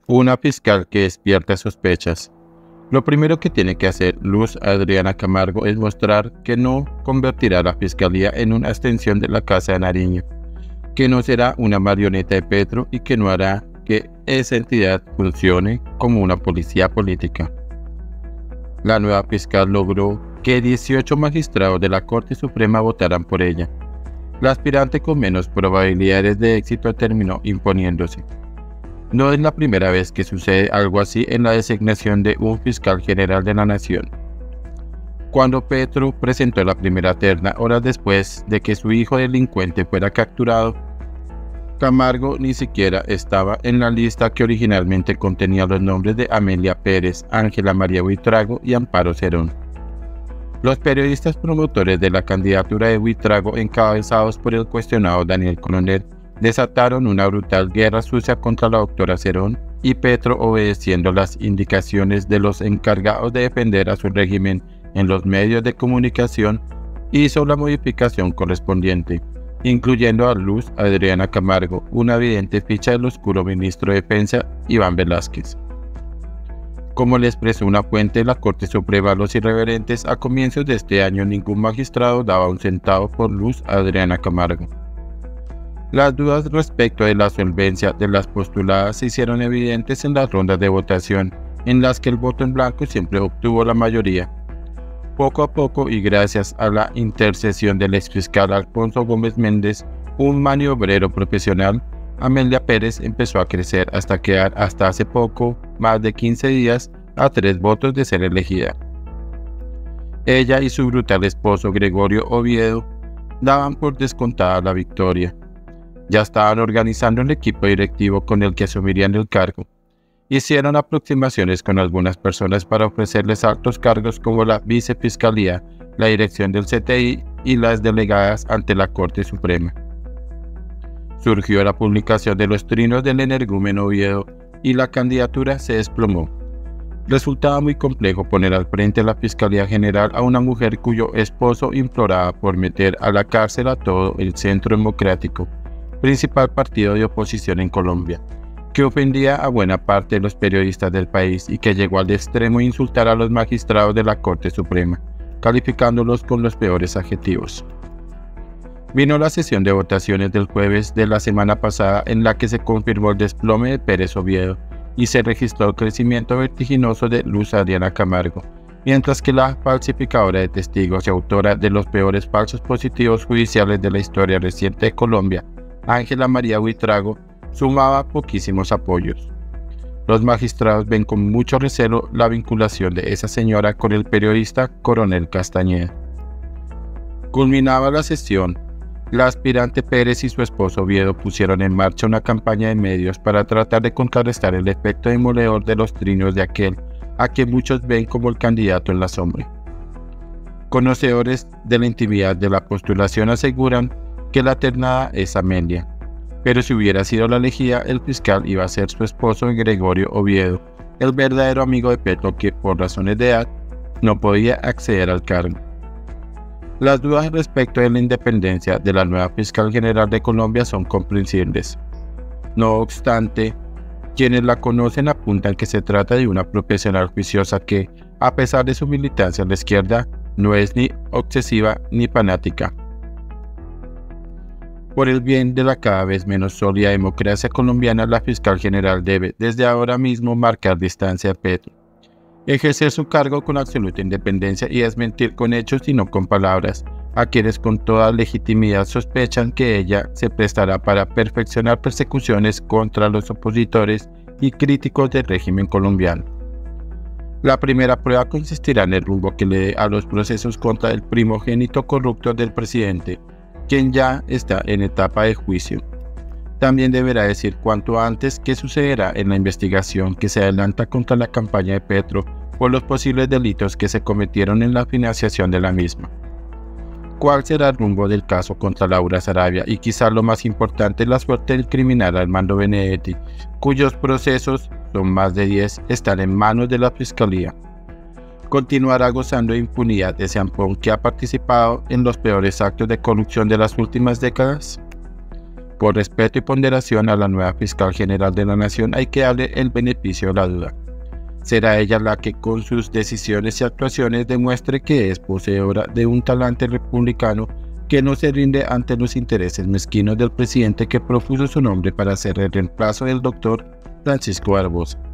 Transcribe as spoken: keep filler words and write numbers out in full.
Una fiscal que despierta sospechas. Lo primero que tiene que hacer Luz Adriana Camargo es mostrar que no convertirá a la fiscalía en una extensión de la Casa de Nariño, que no será una marioneta de Petro y que no hará que esa entidad funcione como una policía política. La nueva fiscal logró que dieciocho magistrados de la Corte Suprema votaran por ella. La aspirante con menos probabilidades de éxito terminó imponiéndose. No es la primera vez que sucede algo así en la designación de un fiscal general de la nación. Cuando Petro presentó la primera terna horas después de que su hijo delincuente fuera capturado, Camargo ni siquiera estaba en la lista que originalmente contenía los nombres de Amelia Pérez, Ángela María Buitrago y Amparo Cerón. Los periodistas promotores de la candidatura de Buitrago, encabezados por el cuestionado Daniel Coronel, desataron una brutal guerra sucia contra la doctora Cerón, y Petro, obedeciendo las indicaciones de los encargados de defender a su régimen en los medios de comunicación, hizo la modificación correspondiente, incluyendo a Luz Adriana Camargo, una evidente ficha del oscuro ministro de Defensa Iván Velásquez. Como le expresó una fuente de la Corte Suprema a los irreverentes, a comienzos de este año ningún magistrado daba un centavo por Luz Adriana Camargo. Las dudas respecto de la solvencia de las postuladas se hicieron evidentes en las rondas de votación, en las que el voto en blanco siempre obtuvo la mayoría. Poco a poco, y gracias a la intercesión del exfiscal Alfonso Gómez Méndez, un maniobrero profesional, Amelia Pérez empezó a crecer hasta quedar hasta hace poco, más de quince días, a tres votos de ser elegida. Ella y su brutal esposo Gregorio Oviedo daban por descontada la victoria. Ya estaban organizando el equipo directivo con el que asumirían el cargo. Hicieron aproximaciones con algunas personas para ofrecerles altos cargos como la vicefiscalía, la dirección del C T I y las delegadas ante la Corte Suprema. Surgió la publicación de los trinos del energúmeno Oviedo y la candidatura se desplomó. Resultaba muy complejo poner al frente de la Fiscalía General a una mujer cuyo esposo imploraba por meter a la cárcel a todo el Centro Democrático, principal partido de oposición en Colombia, que ofendía a buena parte de los periodistas del país y que llegó al extremo de insultar a los magistrados de la Corte Suprema, calificándolos con los peores adjetivos. Vino la sesión de votaciones del jueves de la semana pasada, en la que se confirmó el desplome de Pérez Oviedo y se registró el crecimiento vertiginoso de Luz Adriana Camargo, mientras que la falsificadora de testigos y autora de los peores falsos positivos judiciales de la historia reciente de Colombia, Ángela María Buitrago, sumaba poquísimos apoyos. Los magistrados ven con mucho recelo la vinculación de esa señora con el periodista Coronel Castañeda. Culminaba la sesión. La aspirante Pérez y su esposo Oviedo pusieron en marcha una campaña de medios para tratar de contrarrestar el efecto demoledor de los trinos de aquel a quien muchos ven como el candidato en la sombra. Conocedores de la intimidad de la postulación aseguran que la ternada es Amelia, pero si hubiera sido la elegida, el fiscal iba a ser su esposo Gregorio Oviedo, el verdadero amigo de Petro que, por razones de edad, no podía acceder al cargo. Las dudas respecto de la independencia de la nueva fiscal general de Colombia son comprensibles. No obstante, quienes la conocen apuntan que se trata de una profesional juiciosa que, a pesar de su militancia a la izquierda, no es ni obsesiva ni fanática. Por el bien de la cada vez menos sólida democracia colombiana, la fiscal general debe, desde ahora mismo, marcar distancia a Petro, ejercer su cargo con absoluta independencia y desmentir con hechos y no con palabras a quienes con toda legitimidad sospechan que ella se prestará para perfeccionar persecuciones contra los opositores y críticos del régimen colombiano. La primera prueba consistirá en el rumbo que le dé a los procesos contra el primogénito corrupto del presidente, quien ya está en etapa de juicio. También deberá decir cuanto antes qué sucederá en la investigación que se adelanta contra la campaña de Petro por los posibles delitos que se cometieron en la financiación de la misma. ¿Cuál será el rumbo del caso contra Laura Sarabia? Y quizá lo más importante, la suerte del criminal Armando Benedetti, cuyos procesos, son más de diez, están en manos de la Fiscalía. continuará gozando de impunidad ese ampón que ha participado en los peores actos de corrupción de las últimas décadas? Por respeto y ponderación a la nueva fiscal general de la Nación hay que darle el beneficio de la duda. Será ella la que con sus decisiones y actuaciones demuestre que es poseedora de un talante republicano que no se rinde ante los intereses mezquinos del presidente que propuso su nombre para ser el reemplazo del doctor Francisco Barbosa.